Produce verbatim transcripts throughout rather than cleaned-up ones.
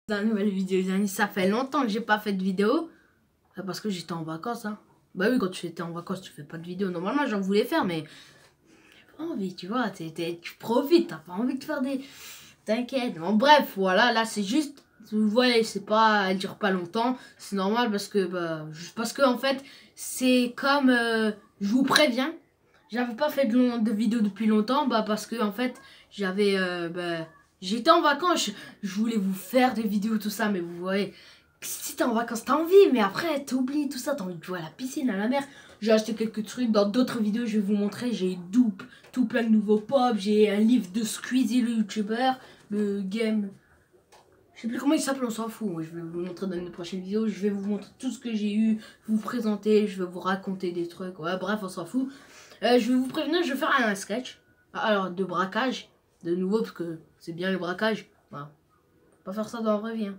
Dans la nouvelle vidéo, les amis, ça fait longtemps que j'ai pas fait de vidéo. Parce que j'étais en vacances, hein. Bah oui, quand tu étais en vacances, tu fais pas de vidéo. Normalement, j'en voulais faire, mais j'ai pas envie, tu vois. T'es, t'es, tu profites, t'as pas envie de faire des... T'inquiète. Bon, bref, voilà, là, c'est juste... Vous voyez, c'est pas... Elle dure pas longtemps. C'est normal parce que... Bah, juste parce que, en fait, c'est comme... Euh, je vous préviens. J'avais pas fait de, long, de vidéo depuis longtemps. Bah, parce que, en fait, j'avais... Euh, bah, j'étais en vacances. Je, je voulais vous faire des vidéos, tout ça. Mais vous voyez... Si t'es en vacances, t'as envie, mais après t'oublies tout ça, t'as envie de jouer à la piscine, à la mer. J'ai acheté quelques trucs, dans d'autres vidéos je vais vous montrer, j'ai tout, tout plein de nouveaux pop, j'ai un livre de Squeezie le youtubeur, le game, je sais plus comment il s'appelle, on s'en fout, je vais vous montrer dans une prochaine vidéo, je vais vous montrer tout ce que j'ai eu, vous présenter, je vais vous raconter des trucs, ouais bref on s'en fout. Euh, je vais vous prévenir, je vais faire un sketch, alors de braquage, de nouveau parce que c'est bien le braquage, voilà. Faut pas faire ça dans la vraie vie, hein.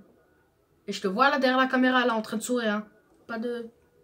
Et je te vois là derrière la caméra là en train de sourire, hein. Pas de...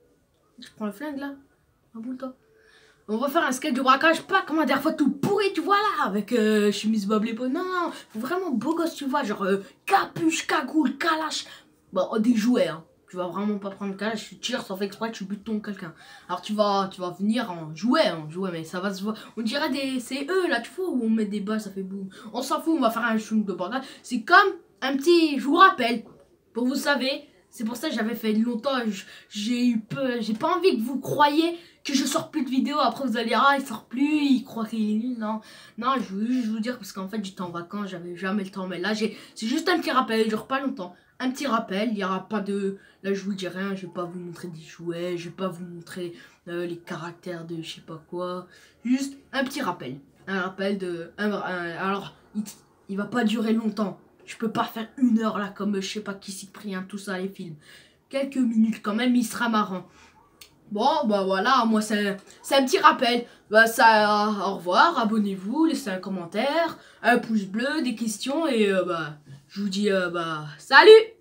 Je prends le flingue là. Un bout de temps. On va faire un sketch de braquage, pas comme la dernière fois tout pourri, tu vois là, avec euh, chemise Bob l'épaule. Non, non, vraiment beau gosse, tu vois, genre euh, capuche, cagoule, calache. Bon, des jouets, hein. Tu vas vraiment pas prendre calache, tu tires sans faire exprès, tu butes ton quelqu'un. Alors tu vas, tu vas venir en jouet, en jouet, mais ça va se voir. On dirait des... C'est eux là, tu vois, où on met des balles, ça fait boum. On s'en fout, on va faire un shoot de braquage. C'est comme un petit... Je vous rappelle. Pour vous savez, c'est pour ça que j'avais fait longtemps, j'ai eu peur, j'ai pas envie que vous croyiez que je sors plus de vidéos, après vous allez dire ah il sort plus, il croit qu'il est nul, non, non je veux juste vous dire parce qu'en fait j'étais en vacances, j'avais jamais le temps, mais là j'ai, c'est juste un petit rappel, il dure pas longtemps, un petit rappel, il y aura pas de, là je vous dis rien, je vais pas vous montrer des jouets, je vais pas vous montrer euh, les caractères de je sais pas quoi, juste un petit rappel, un rappel de, un, un, alors il, il va pas durer longtemps. Je peux pas faire une heure là comme je sais pas qui, Cyprien, tout ça, les films. Quelques minutes quand même, il sera marrant. Bon, bah voilà, moi c'est un petit rappel. Bah ça, euh, au revoir, abonnez-vous, laissez un commentaire, un pouce bleu, des questions et euh, bah je vous dis euh, bah salut.